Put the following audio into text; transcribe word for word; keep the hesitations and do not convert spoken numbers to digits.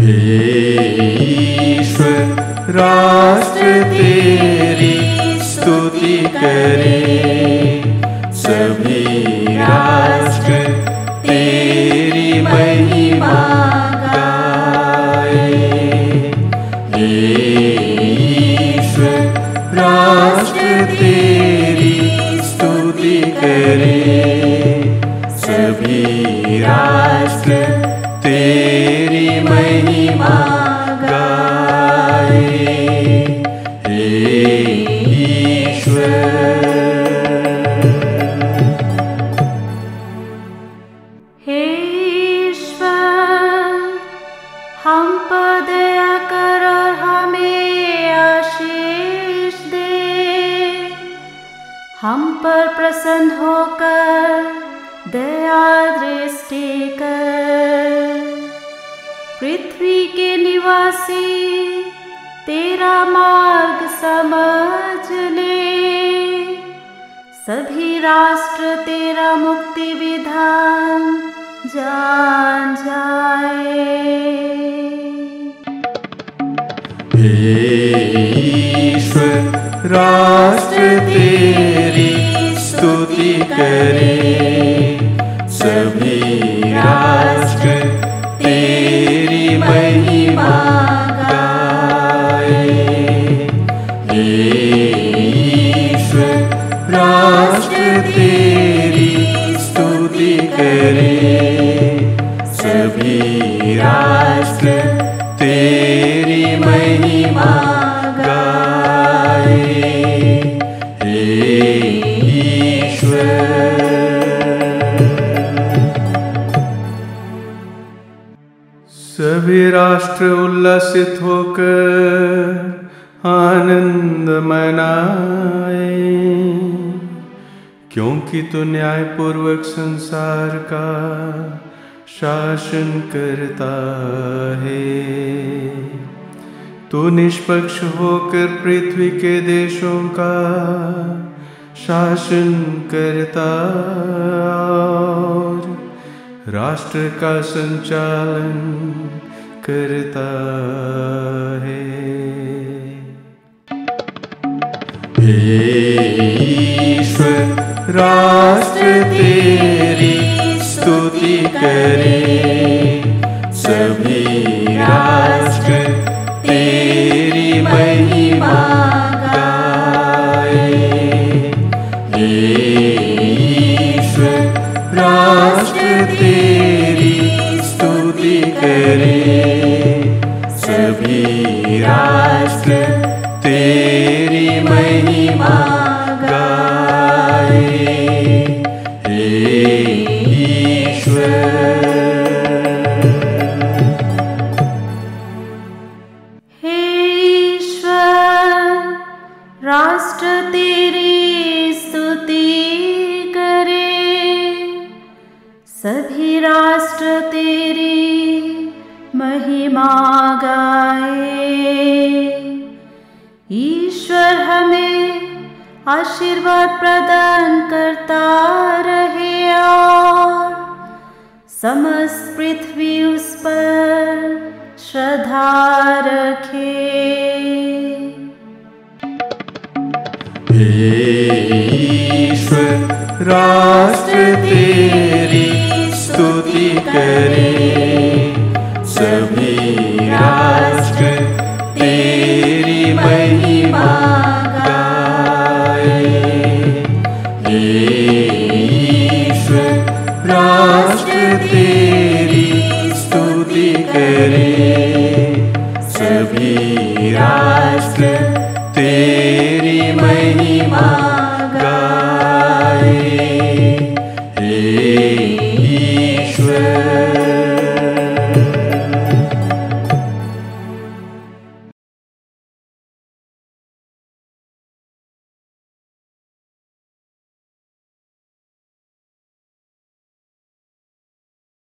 ईश्वर राष्ट्र तेरी स्तुति करे, सभी राष्ट्र तेरी महिमा गाए। ईश्वर राष्ट्र तेरी स्तुति करे, सभी राष्ट्र तेरी महिमा गाए। हे ईश्वर, हे ईश्वर, हम पर दया कर और हमें आशीष दे। हम पर प्रसन्न होकर दया दृष्टि कर। पृथ्वी के निवासी तेरा मार्ग समझ ले, सभी राष्ट्र तेरा मुक्ति विधान जान जाए। हे ईश्वर राष्ट्र तेरी स्तुति करे, सभी राष्ट्र तेरी महिमा गाए। हे ईश्वर राष्ट्र तेरी स्तुति करे, सभी राष्ट्र तेरी महिमा गाए। हे ईश्वर, सभी राष्ट्र उल्लसित होकर आनंद मनाए, क्योंकि तू न्यायपूर्वक संसार का शासन करता है। तू निष्पक्ष होकर पृथ्वी के देशों का शासन करता और राष्ट्र का संचालन करता है। हे ईश्वर राष्ट्र तेरी स्तुति करे, सभी राष्ट्र तेरी महिमा गाए। हे ईश्वर राष्ट्र तेरी स्तुति करे, सभी राष्ट्र तेरी महिमा गाए। हे ईश्वर, हे ईश्वर राष्ट्र तेरी स्तुति करे, सभी राष्ट्र तेरी महिमा गाए। ईश्वर हमें आशीर्वाद प्रदान करता रहे और समस्त पृथ्वी उस पर श्रद्धा रखे। हे ईश्वर राष्ट्र तेरी स्तुति करे, सभी राष्ट्र तेरी महिमा